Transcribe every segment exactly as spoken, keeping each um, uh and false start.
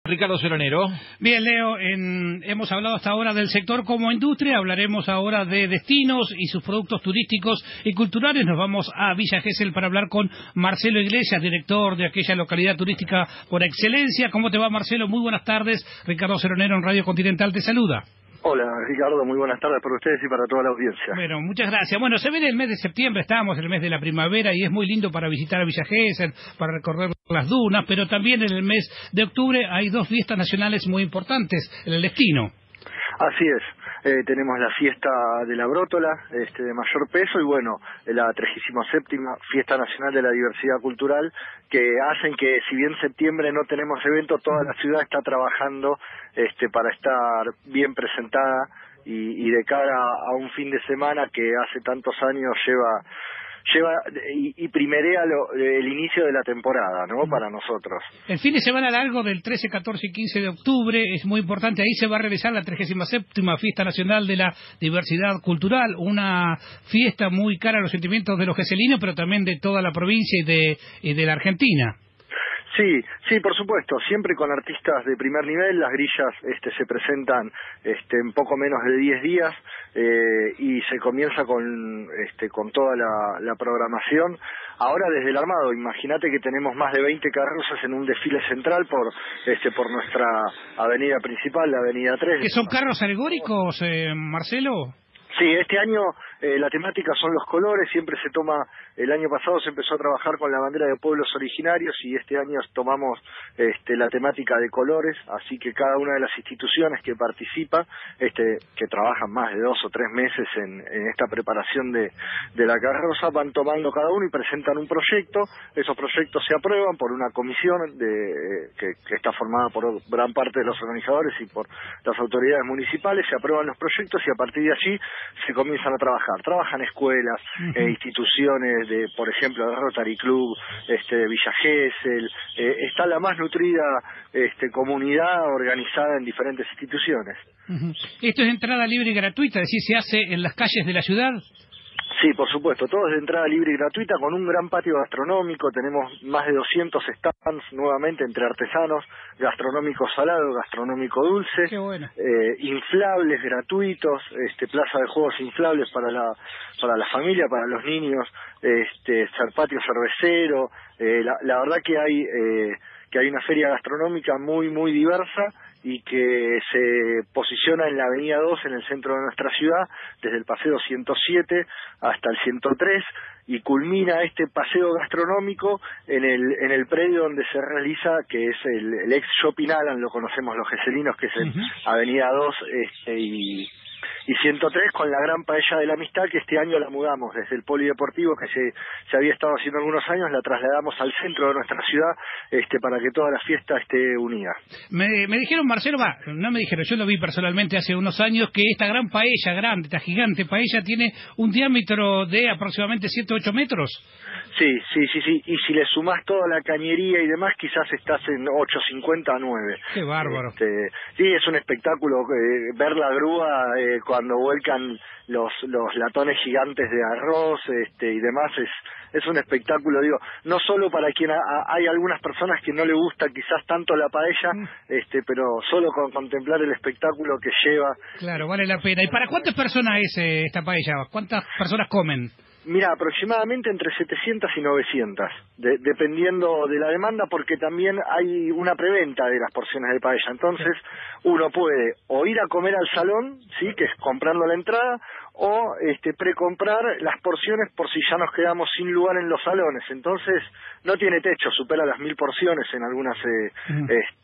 Ricardo Ceronero. Bien, Leo, en, hemos hablado hasta ahora del sector como industria, hablaremos ahora de destinos y sus productos turísticos y culturales. Nos vamos a Villa Gesell para hablar con Marcelo Iglesias, director de aquella localidad turística por excelencia. ¿Cómo te va, Marcelo? Muy buenas tardes. Ricardo Ceronero en Radio Continental te saluda. Hola, Ricardo, muy buenas tardes para ustedes y para toda la audiencia. Bueno, muchas gracias. Bueno, se viene el mes de septiembre, estamos en el mes de la primavera y es muy lindo para visitar a Villa Gesell, para recorrer las dunas, pero también en el mes de octubre hay dos fiestas nacionales muy importantes en el destino. Así es, eh, tenemos la fiesta de la brótola, este, de mayor peso, y bueno, la trigésima séptima Fiesta Nacional de la Diversidad Cultural, que hacen que, si bien en septiembre no tenemos evento, toda la ciudad está trabajando este, para estar bien presentada y, y de cara a un fin de semana que hace tantos años lleva... lleva y, y primerea lo, el inicio de la temporada, ¿no? Para nosotros. El fin de semana largo del trece, catorce y quince de octubre es muy importante. Ahí se va a realizar la trigésima séptima Fiesta Nacional de la Diversidad Cultural, una fiesta muy cara a los sentimientos de los geselinos, pero también de toda la provincia y de, y de la Argentina. Sí, sí, por supuesto, siempre con artistas de primer nivel. Las grillas este, se presentan este, en poco menos de diez días eh, y se comienza con, este, con toda la, la programación. Ahora desde el armado, imagínate que tenemos más de veinte carrozas en un desfile central por, este, por nuestra avenida principal, la avenida tres. ¿Que son carros alegóricos, eh, Marcelo? Sí, este año eh, la temática son los colores. Siempre se toma, el año pasado se empezó a trabajar con la bandera de pueblos originarios y este año tomamos este, la temática de colores, así que cada una de las instituciones que participa, este, que trabajan más de dos o tres meses en, en esta preparación de, de la carroza, van tomando cada uno y presentan un proyecto. Esos proyectos se aprueban por una comisión de, que, que está formada por gran parte de los organizadores y por las autoridades municipales. Se aprueban los proyectos y a partir de allí se comienzan a trabajar. Trabajan escuelas, uh-huh. eh, instituciones de, por ejemplo, el Rotary Club, este, de Villa Gesell. Eh, está la más nutrida este, comunidad organizada en diferentes instituciones. Uh-huh. ¿Esto es entrada libre y gratuita? Es decir, ¿se hace en las calles de la ciudad? Sí, por supuesto, todo es de entrada libre y gratuita, con un gran patio gastronómico. Tenemos más de doscientos stands nuevamente entre artesanos, gastronómico salado, gastronómico dulce. Qué bueno. eh, inflables gratuitos, este, plaza de juegos inflables para la para la familia, para los niños, este, patio cervecero. Eh, la, la verdad que hay eh, que hay una feria gastronómica muy muy diversa y que se posiciona en la avenida dos, en el centro de nuestra ciudad, desde el paseo ciento siete hasta el ciento tres, y culmina este paseo gastronómico en el en el predio donde se realiza, que es el, el ex Shopping Alan, lo conocemos los geselinos, que es en uh-huh. avenida dos este, y... y ciento tres, con la gran paella de la amistad, que este año la mudamos desde el polideportivo, que se, se había estado haciendo algunos años, la trasladamos al centro de nuestra ciudad este, para que toda la fiesta esté unida. Me, me dijeron, Marcelo, va, no me dijeron, yo lo vi personalmente hace unos años, que esta gran paella grande, esta gigante paella, tiene un diámetro de aproximadamente siete u ocho metros. Sí, sí, sí, sí, y si le sumás toda la cañería y demás, quizás estás en ocho cincuenta a nueve. Qué bárbaro. Este, sí, es un espectáculo eh, ver la grúa eh, cuando vuelcan los los latones gigantes de arroz este, y demás. Es es un espectáculo, digo, no solo para quien a, a, hay algunas personas que no le gusta quizás tanto la paella, mm. este, pero solo con contemplar el espectáculo que lleva. Claro, vale la pena. ¿Y para cuántas personas es eh, esta paella? ¿Cuántas personas comen? Mira, aproximadamente entre setecientas y novecientas, de, dependiendo de la demanda, porque también hay una preventa de las porciones de paella. Entonces, uno puede o ir a comer al salón, sí, que es comprando la entrada, o este, precomprar las porciones por si ya nos quedamos sin lugar en los salones. Entonces, no tiene techo, supera las mil porciones en algunas eh, uh-huh.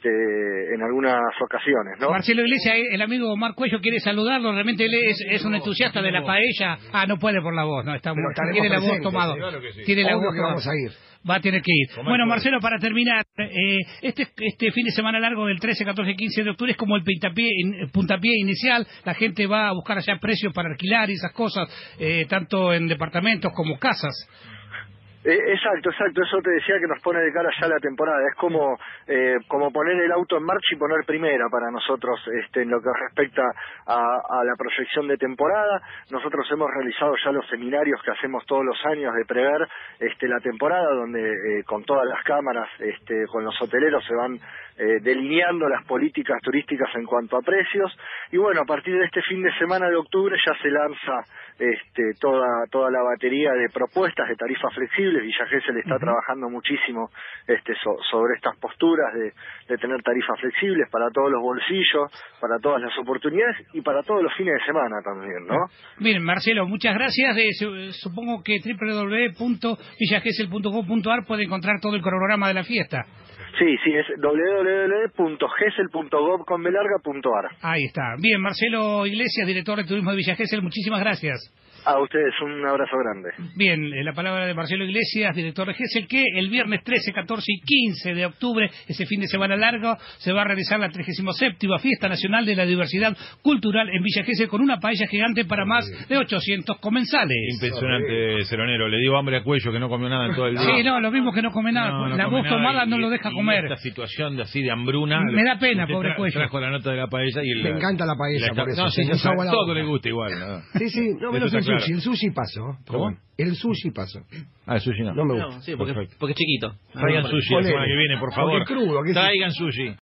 este, en algunas ocasiones, ¿no? Marcelo Iglesias, el amigo Omar Cuello quiere saludarlo. Realmente él es, es un entusiasta de la paella. Ah, no puede por la voz, no, está muy, tiene la voz tomado. Claro que sí. Tiene la voz que vamos a ir. Va a tener que ir. Comer bueno, Marcelo, para terminar, eh, este este fin de semana largo del trece, catorce y quince de octubre es como el puntapié, puntapié inicial. La gente va a buscar allá precios para alquilar y esas cosas, eh, tanto en departamentos como casas. Eh, exacto, exacto, eso te decía que nos pone de cara ya la temporada, es como eh, como poner el auto en marcha y poner primera para nosotros este, en lo que respecta a, a la proyección de temporada. Nosotros hemos realizado ya los seminarios que hacemos todos los años de prever este, la temporada, donde eh, con todas las cámaras, este, con los hoteleros se van eh, delineando las políticas turísticas en cuanto a precios, y bueno, a partir de este fin de semana de octubre ya se lanza este, toda, toda la batería de propuestas de tarifas flexibles. Villa Gesell está uh-huh. trabajando muchísimo este, so, sobre estas posturas de, de tener tarifas flexibles para todos los bolsillos, para todas las oportunidades y para todos los fines de semana también, ¿no? Bien, Marcelo, muchas gracias. Eh, supongo que doble u doble u doble u punto villa gesell punto com punto a r puede encontrar todo el cronograma de la fiesta. Sí, sí, es doble u doble u doble u punto gesell punto gov punto a r. Ahí está. Bien, Marcelo Iglesias, director de Turismo de Villa Gesell, muchísimas gracias. A ustedes, un abrazo grande. Bien, la palabra de Marcelo Iglesias, director de Gesell, que el viernes trece, catorce y quince de octubre, ese fin de semana largo, se va a realizar la trigésima séptima Fiesta Nacional de la Diversidad Cultural en Villa Gesell con una paella gigante para más de ochocientos comensales. Impresionante, Ceronero. Le dio hambre a Cuello, que no comió nada en todo el día. Sí, no, lo mismo que no come nada. No, no la voz tomada no lo deja y comer. Esta situación de así de hambruna. Me da pena, pobre tra Cuello. Trajo la nota de la paella y el, Me encanta la paella, la, por eso. No, sí, sí, ya todo le gusta igual. ¿No? Sí, sí, no menos el sushi. El sushi pasó. ¿Cómo? El sushi pasó. Ah, el sushi no. No me gusta. No, sí, porque, porque es chiquito. Traigan sushi la semana que viene, por favor. Porque crudo. Traigan sushi.